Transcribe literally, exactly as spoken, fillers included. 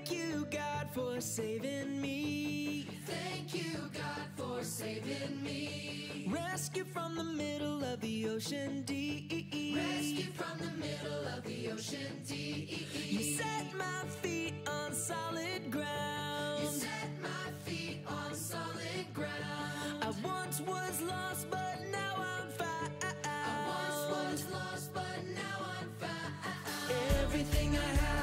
Thank you, God, for saving me. Thank you, God, for saving me. Rescue from the middle of the ocean deep. Rescue from the middle of the ocean deep. You set my feet on solid ground. You set my feet on solid ground. I once was lost, but now I'm found. I once was lost, but now I'm found. Everything I have